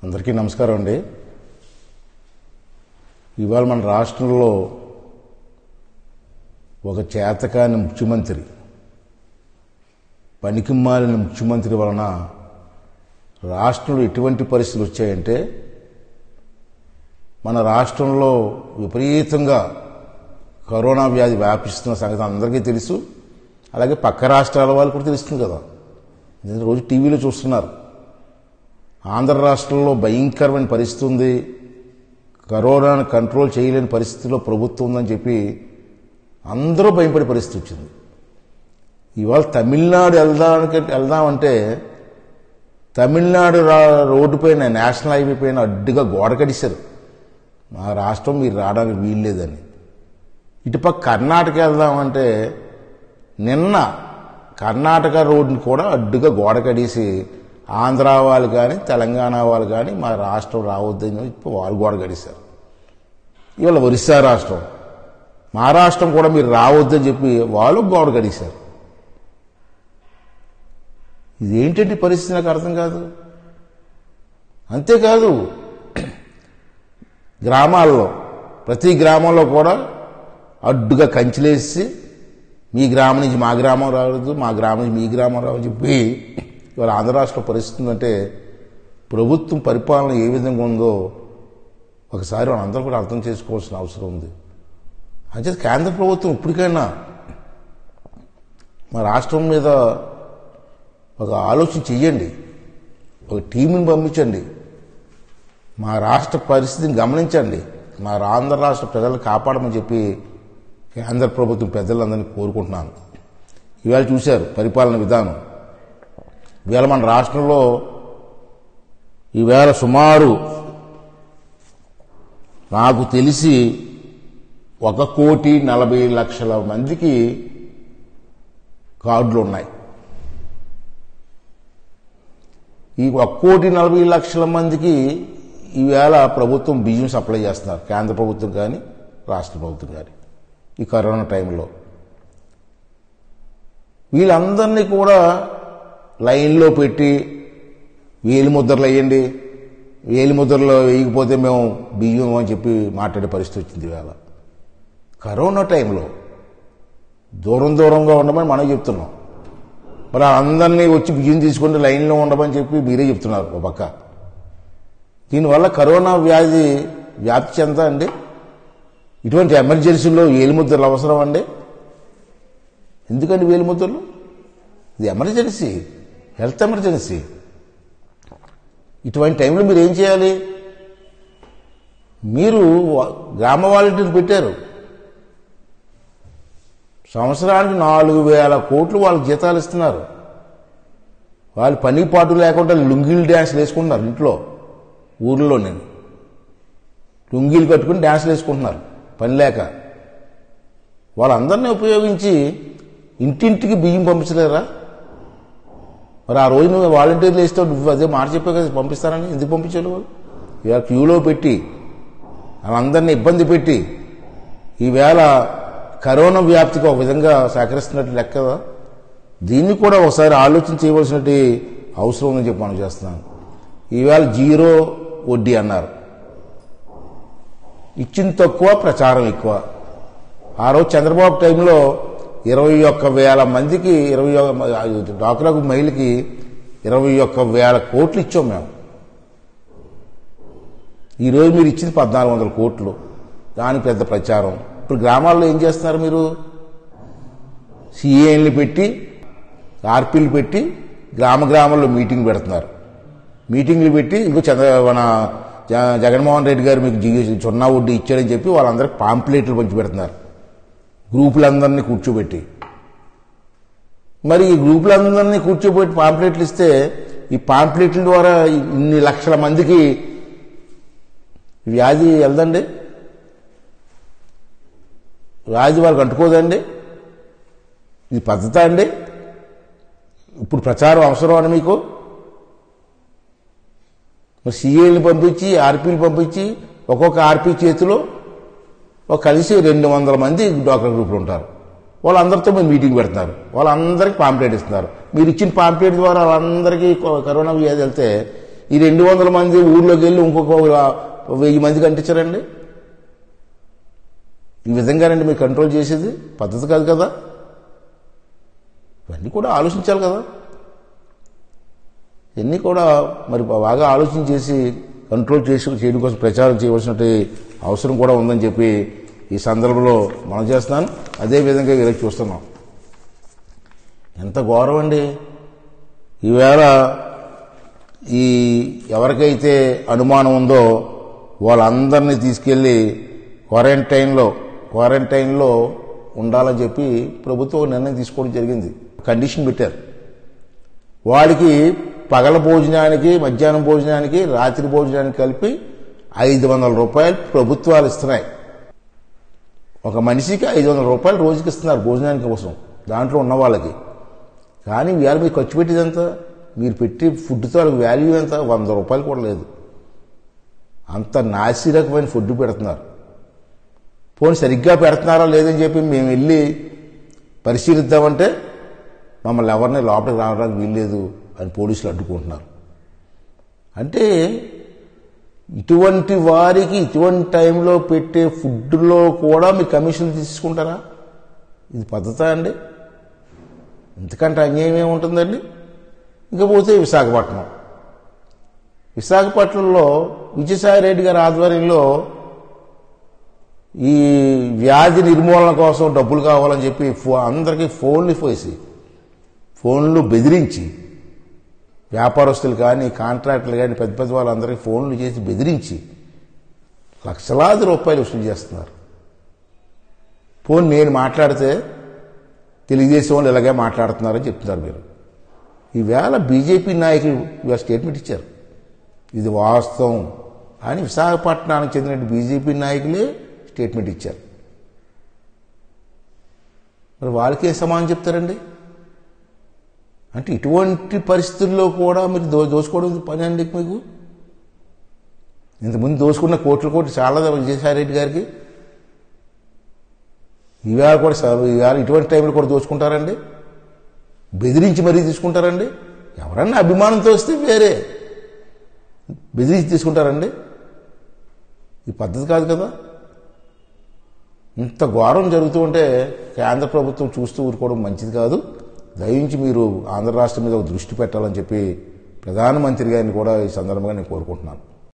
అందరికీ నమస్కారం అండి. ఇవాళ మన రాష్ట్రంలో ఒక చేతకాని ముఖ్యమంత్రి, పనికిమాలిన ముఖ్యమంత్రి వలన రాష్ట్రంలో ఎటువంటి పరిస్థితులు వచ్చాయంటే, మన రాష్ట్రంలో విపరీతంగా కరోనా వ్యాధి వ్యాపిస్తున్న సంగతి అందరికీ తెలుసు. అలాగే పక్క రాష్ట్రాల వాళ్ళు కూడా తెలుస్తుంది కదా, రోజు టీవీలో చూస్తున్నారు. ఆంధ్ర రాష్ట్రంలో భయంకరమైన పరిస్థితి ఉంది, కరోనాను కంట్రోల్ చేయలేని పరిస్థితిలో ప్రభుత్వం ఉందని చెప్పి అందరూ భయపడే పరిస్థితి వచ్చింది. ఇవాళ తమిళనాడు వెళ్దామంటే తమిళనాడు రోడ్డు పైన, నేషనల్ హైవే పైన అడ్డుగా గోడ కడిశారు. మా రాష్ట్రం మీరు రావడానికి వీల్లేదని. ఇటుపక్క కర్ణాటక వెళ్దామంటే నిన్న కర్ణాటక రోడ్డుని కూడా అడ్డుగా గోడ కడేసి ఆంధ్ర వాళ్ళు కానీ తెలంగాణ వాళ్ళు కానీ మా రాష్ట్రం రావద్దని వాళ్ళు గోడ కడేశారు. ఇవాళ ఒరిస్సా రాష్ట్రం, మా రాష్ట్రం కూడా మీరు రావద్దని చెప్పి వాళ్ళు గోడ కడేశారు. ఇదేంటంటే పరిస్థితి నాకు అర్థం కాదు. అంతేకాదు, గ్రామాల్లో ప్రతి గ్రామంలో కూడా అడ్డుగా కంచెలేసి మీ గ్రామం నుంచి మా గ్రామం రావద్దు, మా గ్రామం నుంచి మీ గ్రామం రావని చెప్పి ఇవాళ ఆంధ్ర రాష్ట్ర పరిస్థితి అంటే ప్రభుత్వం పరిపాలన ఏ విధంగా ఉందో ఒకసారి మనందరూ కూడా అర్థం చేసుకోవాల్సిన అవసరం ఉంది. అంటే కేంద్ర ప్రభుత్వం ఇప్పటికైనా మా రాష్ట్రం మీద ఒక ఆలోచన చెయ్యండి, ఒక టీంని పంపించండి, మా రాష్ట్ర పరిస్థితిని గమనించండి, మా ఆంధ్ర రాష్ట్ర ప్రజలను కాపాడమని చెప్పి కేంద్ర ప్రభుత్వం పెద్దలందరినీ కోరుకుంటున్నాను. ఇవాళ చూశారు పరిపాలన విధానం. ఇవాళ మన రాష్ట్రంలో ఈవేళ సుమారు నాకు తెలిసి 1,40,00,000 మందికి కార్డులు ఉన్నాయి. ఈ 1,40,00,000 మందికి ఈవేళ ప్రభుత్వం బియ్యం సప్లై చేస్తున్నారు, కేంద్ర ప్రభుత్వం కానీ రాష్ట్ర ప్రభుత్వం కానీ. ఈ కరోనా టైంలో వీళ్ళందరినీ కూడా లైన్లో పెట్టి వేలి ముద్రలు వేయండి, వేలి ముద్రలు వేయకపోతే మేము బియ్యం అని చెప్పి మాట్లాడే పరిస్థితి వచ్చింది. ఇవాళ కరోనా టైంలో దూరంగా ఉండమని మనం చెప్తున్నాం, మరి అందరినీ వచ్చి బియ్యం తీసుకుంటే లైన్లో ఉండమని చెప్పి మీరే చెప్తున్నారు ఒక పక్క. దీనివల్ల కరోనా వ్యాధి వ్యాప్తి చెందా అండి? ఇటువంటి ఎమర్జెన్సీలో వేలిముద్రలు అవసరం అండి? ఎందుకండి వేలిముద్రలు? ఇది ఎమర్జెన్సీ, హెల్త్ ఎమర్జెన్సీ. ఇటువంటి టైంలో మీరు ఏం చేయాలి? మీరు గ్రామ వాలంటీర్లు పెట్టారు, సంవత్సరానికి 4,000 కోట్లు వాళ్ళకి జీతాలు ఇస్తున్నారు. వాళ్ళు పని పాటు లేకుండా లుంగీలు డ్యాన్స్లు వేసుకుంటున్నారు ఇంట్లో, ఊర్లో. నేను లుంగీలు కట్టుకుని డ్యాన్స్లు వేసుకుంటున్నారు పని లేక. వాళ్ళందరినీ ఉపయోగించి ఇంటింటికి బియ్యం పంపించలేరా? మరి ఆ రోజు నువ్వు వాలంటీర్లు వేస్తావు, నువ్వు అదే మాట చెప్పావు కదా పంపిస్తారని. ఎందుకు పంపించాలి? వాళ్ళు ఇవాళ క్యూలో పెట్టి వాళ్ళందరినీ ఇబ్బంది పెట్టి ఈవేళ కరోనా వ్యాప్తికి ఒక విధంగా సహకరిస్తున్నట్టు లెక్క కదా. దీన్ని కూడా ఒకసారి ఆలోచన చేయవలసినట్టు అవసరం ఉందని చెప్పి మనం చేస్తున్నాను. ఈవేళ 0 వడ్డీ అన్నారు, ఇచ్చింది తక్కువ, ప్రచారం ఎక్కువ. ఆ రోజు చంద్రబాబు టైంలో 21,000 మందికి, డ్వాక్రా మహిళకి 21,000 కోట్లు ఇచ్చాం మేము. ఈరోజు మీరు ఇచ్చింది 1,400 కోట్లు, దానికి పెద్ద ప్రచారం. ఇప్పుడు గ్రామాల్లో ఏం చేస్తున్నారు మీరు? సిఏఎల్ని పెట్టి, ఆర్పీలు పెట్టి గ్రామాల్లో మీటింగ్ పెడుతున్నారు. మీటింగ్లు పెట్టి ఇంకో మన జగన్మోహన్ రెడ్డి గారు మీకు 0 వడ్డీ ఇచ్చారని చెప్పి వాళ్ళందరికీ పాంప్లెట్లు పంచి పెడుతున్నారు, గ్రూపులందరినీ కూర్చోబెట్టి. మరి ఈ గ్రూపులందరినీ కూర్చోబెట్టి పాంప్లెట్లు ఇస్తే ఈ పాంప్లెట్ల ద్వారా ఇన్ని లక్షల మందికి వ్యాధి వెళ్దండి? వ్యాధి వాళ్ళకి అంటుకోదండి? ఇది పద్ధత అండి? ఇప్పుడు ప్రచారం అవసరం అని మీకు? మరి సిఏల్ని పంపించి, ఆర్పీలు పంపించి, ఒక్కొక్క ఆర్పీ చేతిలో కలిసి 200 మంది డ్వాక్రా గ్రూపులు ఉంటారు. వాళ్ళందరితో మీరు మీటింగ్ పెడుతున్నారు, వాళ్ళందరికీ పాంప్లెట్ ఇస్తున్నారు. మీరు ఇచ్చిన పాంప్లెట్ ద్వారా వాళ్ళందరికీ కరోనా వ్యాధి వెళ్తే ఈ 200 మంది ఊర్లోకి వెళ్ళి ఇంకొక 1000 మందికి అంటించారండి. ఈ విధంగానండి మీరు కంట్రోల్ చేసేది పద్ధతి కాదు కదా. ఇవన్నీ కూడా ఆలోచించాలి కదా. ఇవన్నీ కూడా మరి బాగా ఆలోచన చేసి కంట్రోల్ చేయడం కోసం ప్రచారం చేయవలసిన అవసరం కూడా ఉందని చెప్పి ఈ సందర్భంలో మనం చేస్తున్నాను. అదేవిధంగా ఈరోజు చూస్తున్నాం. ఎంత ఘోరం అండి. ఈవేళ ఈ ఎవరికైతే అనుమానం ఉందో వాళ్ళందరినీ తీసుకెళ్లి క్వారంటైన్లో ఉండాలని చెప్పి ప్రభుత్వం నిర్ణయం తీసుకోవడం జరిగింది. కండిషన్ పెట్టారు. వాడికి పగల భోజనానికి, మధ్యాహ్నం భోజనానికి, రాత్రి భోజనానికి కలిపి 500 రూపాయలు ప్రభుత్వాలు ఇస్తున్నాయి. ఒక మనిషికి 500 రూపాయలు రోజుకి ఇస్తున్నారు భోజనానికి కోసం దాంట్లో ఉన్న వాళ్ళకి. కానీ ఇవాళ మీరు ఖర్చు పెట్టేది ఎంత? మీరు పెట్టి ఫుడ్తో వాల్యూ ఎంత? 100 రూపాయలు కూడా లేదు. అంత నాసిరకమైన ఫుడ్ పెడుతున్నారు. పోనీ సరిగ్గా పెడుతున్నారా లేదని చెప్పి మేము వెళ్ళి పరిశీలిద్దామంటే మమ్మల్ని ఎవరిని లోపలికి రావడానికి వీల్లేదు అని పోలీసులు అడ్డుకుంటున్నారు. అంటే ఇటువంటి వారికి ఇటువంటి టైంలో పెట్టే ఫుడ్లో కూడా మీరు కమిషన్లు తీసుకుంటారా? ఇది పద్ధతా అండి? ఇంతకంటే అన్యాయం ఏముంటుందండి? ఇంకపోతే విశాఖపట్నంలో విజయసాయి రెడ్డి గారి ఆధ్వర్యంలో ఈ వ్యాధి నిర్మూలన కోసం డబ్బులు కావాలని చెప్పి అందరికీ ఫోన్లు బెదిరించి, వ్యాపారస్తులు కానీ కాంట్రాక్టులు కానీ పెద్ద పెద్ద వాళ్ళందరికీ ఫోన్లు చేసి బెదిరించి లక్షలాది రూపాయలు వసూలు చేస్తున్నారు. పోనీ నేను మాట్లాడితే తెలుగుదేశం వాళ్ళు ఇలాగే మాట్లాడుతున్నారని చెప్తున్నారు మీరు. ఈవేళ బీజేపీ నాయకులు ఇవాళ స్టేట్మెంట్ ఇచ్చారు. ఇది వాస్తవం అని విశాఖపట్నానికి చెందిన బీజేపీ నాయకులే స్టేట్మెంట్ ఇచ్చారు. మరి వాళ్ళకే సమానం చెప్తారండి? అంటే ఇటువంటి పరిస్థితుల్లో కూడా మీరు దోచుకోవడం పని అండి మీకు. ఇంతకుముందు దోచుకున్న కోట్లు చాలా విజయసాయి రెడ్డి గారికి. ఇవాళ ఇటువంటి టైంలో కూడా దోచుకుంటారండి? బెదిరించి మరీ తీసుకుంటారండి? ఎవరన్నా అభిమానంతో వస్తే వేరే, బెదిరించి తీసుకుంటారండి? ఈ పద్ధతి కాదు కదా. ఇంత ఘోరం జరుగుతూ ఉంటే కేంద్ర ప్రభుత్వం చూస్తూ ఊరుకోవడం మంచిది కాదు. దయించి మీరు ఆంధ్ర రాష్ట్రం మీద దృష్టి పెట్టాలని చెప్పి ప్రధానమంత్రి గారిని కూడా ఈ సందర్భంగా నేను కోరుకుంటున్నాను.